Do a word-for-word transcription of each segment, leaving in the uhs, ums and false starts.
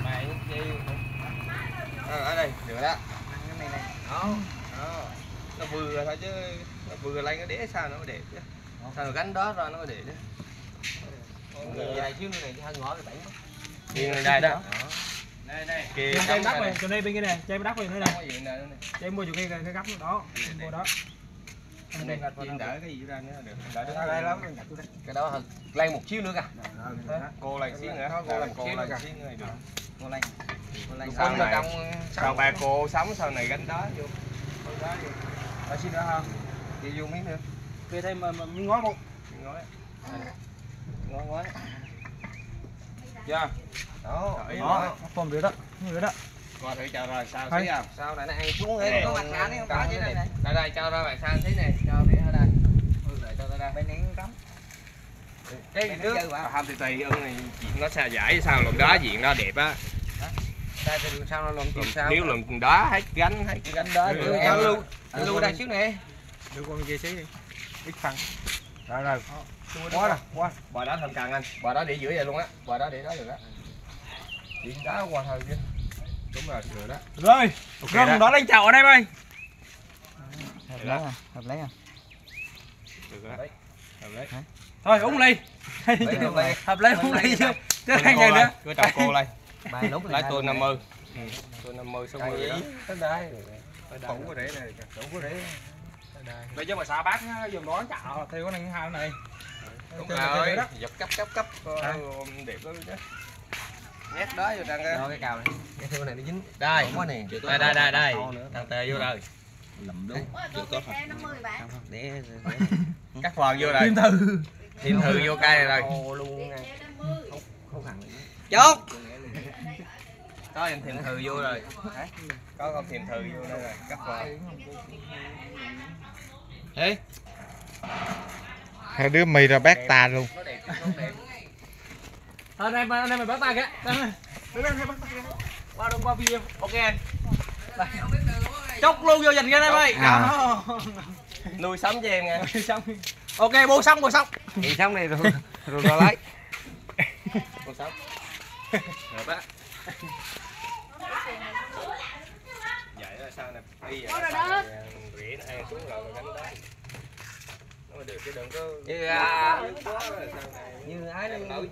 Mày chi ở đây được đó. Cái này này. Đó. Đó. Nó vừa thôi chứ nó vừa lên cái đế sao nó đẹp chứ. Sao nó gắn đó ra nó đẹp chứ. Dài xíu nữa này hơi ngõ cái bẫy mất. Nhìn đây đó. Đây đây. Kìa Chơi đất rồi, chỗ đây bên kia nè, chơi đất rồi nữa nè. có gì nè. Chơi mua chỗ kia cái gấp đó, mua đó. Anh đây chiên đỡ cái gì ra nữa được. Đỡ Đây đây lắm. cái đó lên một xíu nữa kìa. Cô lên xíu nữa. Cô lên cô xíu lên nữa xíu nữa được. Cô lên. Cô lên. Sau này sau ba cô sống sau này gánh đó vô. Đó vô. Ở xin nữa không? Đi vô miếng nữa. Kia thêm mà miếng ngói không? Ngói. Ngói ngói. Chưa? Đó. Đó, phòng được đó. Được đó. Coi thử cho rồi sao Thấy. xí không? Sao này nó ăn xuống ấy, có mặt cá đấy không có chứ đây này. Đây đây cho ra bạn sang tí này, cho để ở đây. Ừ lại cho ra đây. Bên này cắm. Cái nước không thì tùy ưng này chuyện nó sao giải sao lùm đá diện đó đẹp á. Đây thì sao nó lùm chuyện sao? Nếu lùm đá hết gánh hết cái gánh đó. Em lưu lưu đây xíu này. Đưa con kia xí đi. Ít phần. Rồi rồi. Quá rồi, quá. Bò đó thành càng anh, bò đó để giữa vậy luôn á, bò đó để đó được á. Điện đá qua thôi chứ. Đúng rồi, được đó. Rồi, gom đó lên chậu ở đây ơi. Hợp lấy à? Hợp lấy à? Được đó. Hợp lấy. Thôi uống ly. Hợp lấy uống ly chứ. Chứ ăn gì nữa. Cứ chồng cô lên. Bài lúc Lấy tôi năm mươi. Tôi năm mươi sáu mươi đó. Tới đây. Phủ có để này, phủ có để. Bây giờ mà xả bát dùng đó chảo theo cái này hai này. Đúng rồi, dập cấp cấp cấp đẹp lắm chứ. Nhét đó vô trăng Đó cái cào này. Cái thưa này nó dính. đây. Quá nè. Đây đây đây đây. Thằng tè vô rồi. Lầm đúng. Để Cắt phần vô rồi. Thêm thư. Thêm thư vô cây này rồi. Ồ luôn nè. Không hẳn. Chốt. Có em thêm thư vô rồi. Có con thêm thư vô đây rồi. Cắt phần. Ê. Hai đứa mì ra bát ta luôn. Nó đẹp, nó đẹp. Thôi anh em anh em mình bắt tay kìa. Đứng lên bắt tay kìa. Qua đông qua video. Ok anh. Chốc luôn vô dành ra đây ơi. À. Nuôi sống cho em nha. Xong. Ok bô xong bô xong. Thì xong này rồi rồi ra lấy. Nuôi sống. Được á. Vậy là sao nè. Đi vậy là rỉ nó ăn xuống rồi gánh đó. Nó được chứ đừng có Như à, như như ấy đây.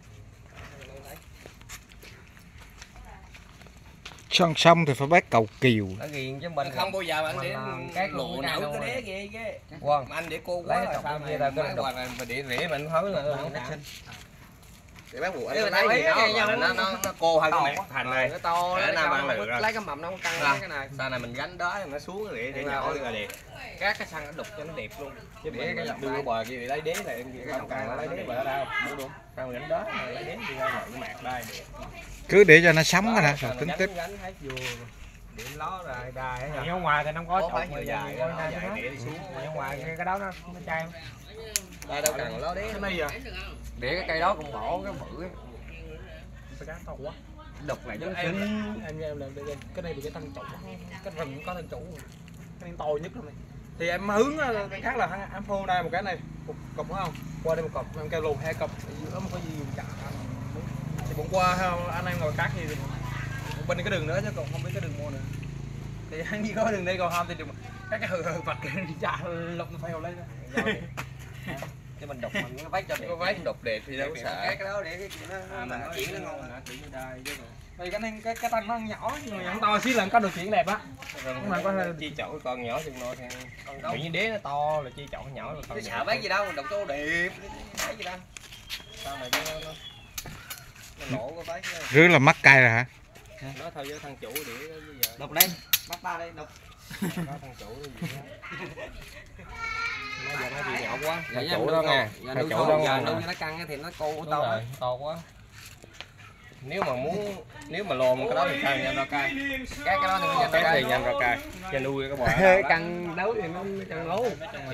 Xong xong thì phải bát cầu kiều. Nó ghiền chứ mình không bao giờ anh để cái lụa cái nấu cái đế kia chứ. Quần. Mà anh để cô Lấy quá cái là cọc sao kia này ra cái cái hoặc là mà để rỉ mình thối là Nó nó xinh. để bác vụ Nếu anh mà lấy thấy thì cái nó nhau nó nó nó cô hơn cái mặt thành này Nó to để nó nam cao, ăn được rồi. lấy cái mầm nó không căng À. cái này. Sau này mình gánh đó nó xuống để để nhỏ là đẹp. Các cái xăng nó đục cho nó đẹp luôn. Chứ để cái đưa cái bò kia lấy đế này em không cần lấy đế bò đâu mua đúng sao gánh đó lấy đế đi ra lại cái mặt đây Cứ để cho nó sống cái đã rồi tính tiếp. gánh hết vô điểm ló ra đai hết Ở ngoài thì nó có có chậu nhiều dài coi dài này để đi xuống ở ngoài cái cái đó nó nó chai. đây đâu cần ló đế Cái này à? Để cái cây đó cũng bỏ cái bự ấy. Cái cá to quá. Đục lại cho nó Em cứng. em em làm đây cái này bị cái thân chủ. Cái rừng có thân chủ. Cái này to nhất luôn này. Thì em hướng khác là em phô đây một cái này, một cục đúng không? Qua đây một cục, em kêu lùn hai cục, giữa một cái gì dùng chả. Thì bữa qua anh em ngồi cắt thì bên cái đường nữa chứ còn không biết cái đường mua nữa. Thì anh chỉ có đường đây còn không thì đường các cái hừ hừ vặt cái chả lục nó phèo lên. Chứ mình đục mình nó vách cho đẹp. có váy đục đẹp thì đâu có sợ Cái cái đó để cái chuyện nó mình nó chuyển nó ngon. Thì cái này cái cái thân nó nhỏ nhưng mà nhỏ to xíu là có được chuyện đẹp á. nhưng mà có chi chậu con nhỏ chừng nồi con đâu như đế nó to là chi chậu nhỏ là con Cái sợ bác gì đâu, mình đục cho đẹp. Thấy gì đâu. sao này nó nó nó nổ cái váy Rứa là mắc cay rồi hả? nó thôi với thằng chủ để bây giờ Đục lên, bắt ta đây, đục. có thằng chủ cái gì đó nó giờ nó bị nhỏ quá Dạ, thằng dạ, chủ nuôi đó con. nghe Dạ, thằng nuôi chủ con, đó giờ nghe nuôi cho nó căng thì nó cô Đúng to rồi, á. to quá nếu mà muốn nếu mà lồn cái đó thì sao nhanh ra cay Cái cái đó thì nó nhanh cái ra thì cay. nhanh ra cay cho nuôi cái bò Căng đấu thì nó căng lố.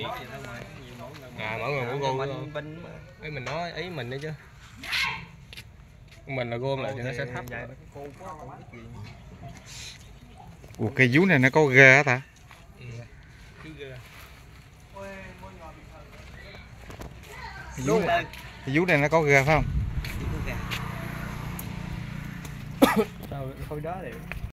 à mọi người muốn gom Mình binh mà. ấy mình nói ý mình đấy chứ mình là gom lại thì nó sẽ thấp Ủa cây vú này nó có ghê hả ta? Cái vú này, cái vú này nó có ghê phải không? Sao khối đó thì